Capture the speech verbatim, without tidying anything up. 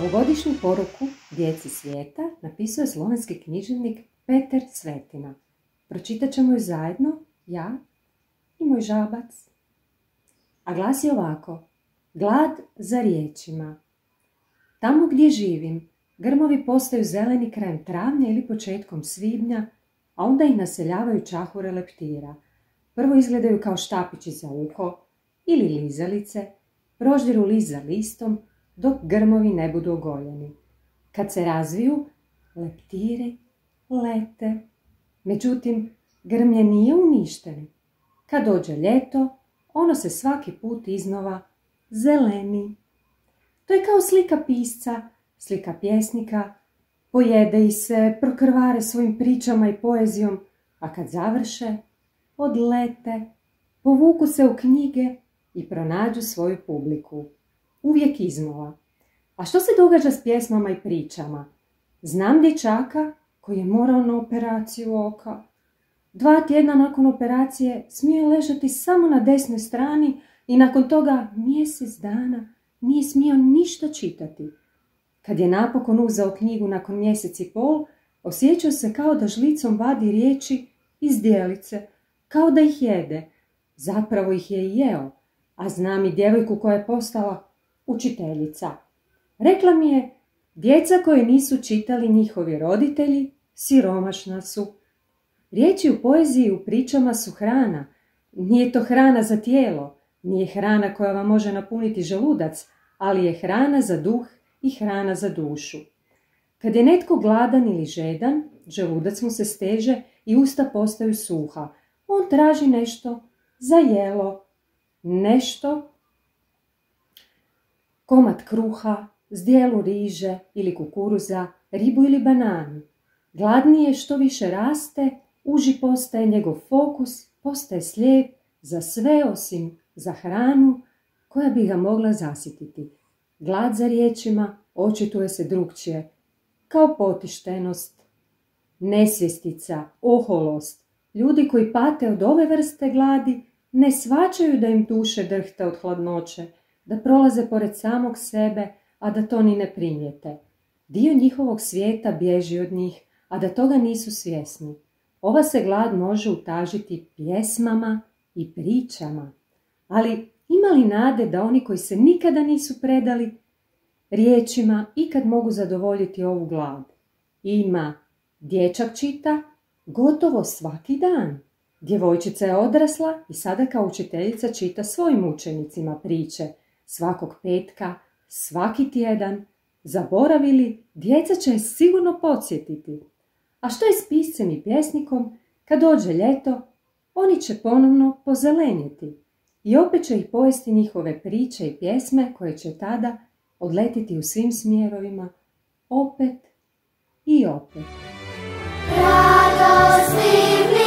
Ovogodišnju poruku djeci svijeta napisao je slovenski književnik Peter Svetina. Pročitat ćemo ju zajedno, ja i moj žabac. A glasi ovako: glad za riječima. Tamo gdje živim, grmovi postaju zeleni krajem travnja ili početkom svibnja, a onda ih naseljavaju čahure leptira. Prvo izgledaju kao štapići za uho ili lizalice, proždiru list za listom, dok grmovi ne budu ogoljeni. Kad se razviju, leptiri lete. Međutim, grmlje nije uništeno. Kad dođe ljeto, ono se svaki put iznova zeleni. To je kao slika pisca, slika pjesnika, pojede i se prokrvare svojim pričama i poezijom, a kad završe, odlete, povuku se u knjige i pronađu svoju publiku. Uvijek iznova. A što se događa s pjesmama i pričama? Znam dječaka koji je morao na operaciju oka. Dva tjedna nakon operacije smio je ležati samo na desnoj strani i nakon toga mjesec dana nije smio ništa čitati. Kad je napokon uzeo knjigu nakon mjesec i pol, osjećao se kao da žlicom vadi riječi iz djelice, kao da ih jede. Zapravo ih je i jeo, a znam i djevojku koja je postala učiteljica. Rekla mi je, djeca koje nisu čitali njihovi roditelji, siromašna su. Riječi u poeziji i u pričama su hrana. Nije to hrana za tijelo, nije hrana koja vam može napuniti želudac, ali je hrana za duh i hrana za dušu. Kad je netko gladan ili žedan, želudac mu se steže i usta postaju suha. On traži nešto za jelo, nešto, komad kruha, zdjelu riže ili kukuruza, ribu ili bananu. Gladniji je što više raste, uži postaje njegov fokus, postaje slijep za sve osim za hranu koja bi ga mogla zasititi. Glad za riječima očituje se drukčije, kao potištenost, nesvjestica, oholost. Ljudi koji pate od ove vrste gladi ne shvaćaju da im duše drhte od hladnoće, da prolaze pored samog sebe, a da to ni ne primijete. Dio njihovog svijeta bježi od njih, a da toga nisu svjesni. Ova se glad može utažiti pjesmama i pričama. Ali ima li nade da oni koji se nikada nisu predali riječima ikad mogu zadovoljiti ovu glad? Ima. Dječak čita gotovo svaki dan. Djevojčica je odrasla i sada kao učiteljica čita svojim učenicima priče. Svakog petka, svaki tjedan. Zaboravili, djeca će je sigurno podsjetiti. A što je s piscem i pjesnikom? Kad dođe ljeto, oni će ponovno pozelenjeti. I opet će ih pojesti njihove priče i pjesme koje će tada odletiti u svim smjerovima, opet i opet. Radosni